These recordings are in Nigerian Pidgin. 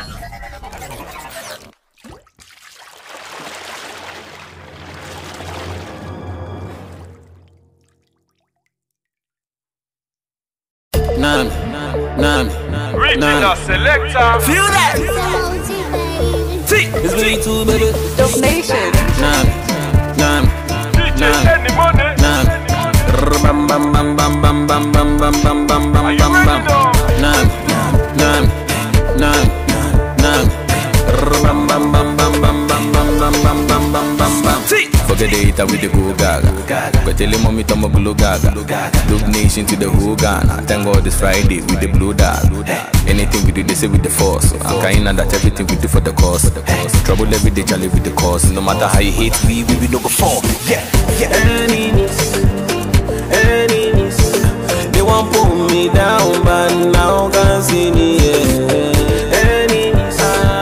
Regional selector. Feel that? See, it's me too, baby. Dope Nation. DJ Any Money. Bam bam bam bam bam bam bam bam bam bam bam Are you bam ready bam. now? Bam bam bam bam bam bam bam bam bam bam bam bam bam. See, forget the eater with the go gaga. Go tell him mommy to my glue gaga. Dope Nation to the whole Ghana. Thank God it's Friday with the blue dog. Anything we do, they say with the force. I'm kind of that everything we do for the cause. Trouble every day, Charlie with the cause. No matter how you hate we will no go fall. Yeah, yeah. Enemies, they won't pull me down, but now can't see me. Enemies,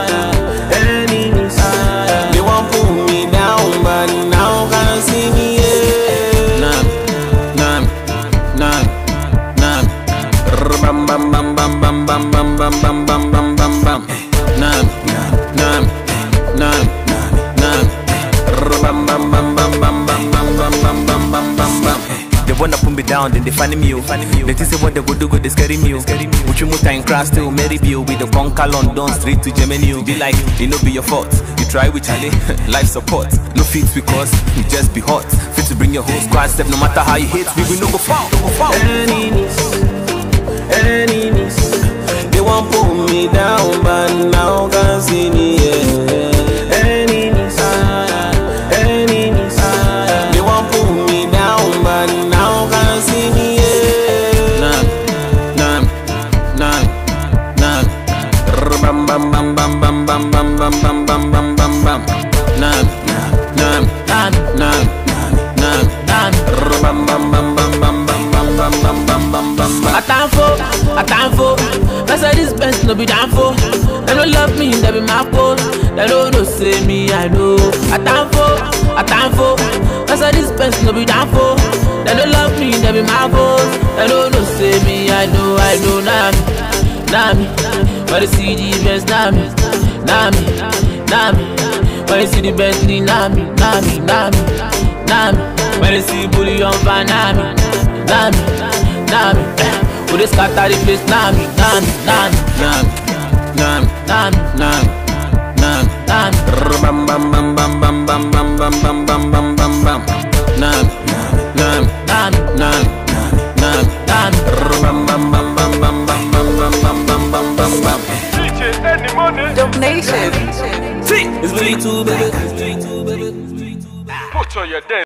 they won't pull me down, but now can't see me. Bam bam bam bam bam bam bam bam bam bam bam bam bam. Bam bam bam bam bam bam bam bam bam bam bam bam bam. They wanna put me down, then they find me. They say what they go do, they scary me. Would you move time crash still marry you with the bunker London straight to Germany? Be like, it no be your fault. You try with Charlie, life support. No fit because you just be hot. Fit to bring your whole squad step, no matter how you hate, we will no go fall. Enemies, they won't pull me down, but now can't see me. Enemies, they won't pull me down, but now can't see me. Bam bam bam bam bam bam bam bam bam bam bam bam bam. Bam bam bam bam bam bam bam bam bam bam bam bam. I time for. That's why this best no be down for. They don't love me, they be my fault. They don't know say me, I know. I time for. That's why this best no be down for. They don't love me, they be my fault. They don't know say me, I know. Nami. When you see the best, Nami. When you see the Bentley, Nami. When you see bully on van, Nami. Who they scatter the place, Nami. Bam bam bam bam bam bam bam bam bam bam bam bam bam. Bam bam bam bam bam bam bam bam bam bam bam bam. DJ Any Money. Dope Nation. See, it's me too, baby. Put on your dance.